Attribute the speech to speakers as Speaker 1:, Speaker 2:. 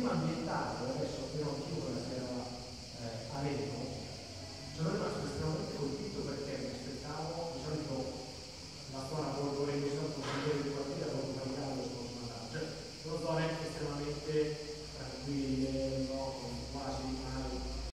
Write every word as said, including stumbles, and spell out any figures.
Speaker 1: tema ambientale, adesso io non chiudo la sera eh, a Reno, sono rimasto estremamente colpito perché mi aspettavo, di solito la zona Borgo Regno Santo Consigliere di quartiere dopo Cagliano sono suonato, cioè sono zone estremamente tranquille, no? Con quasi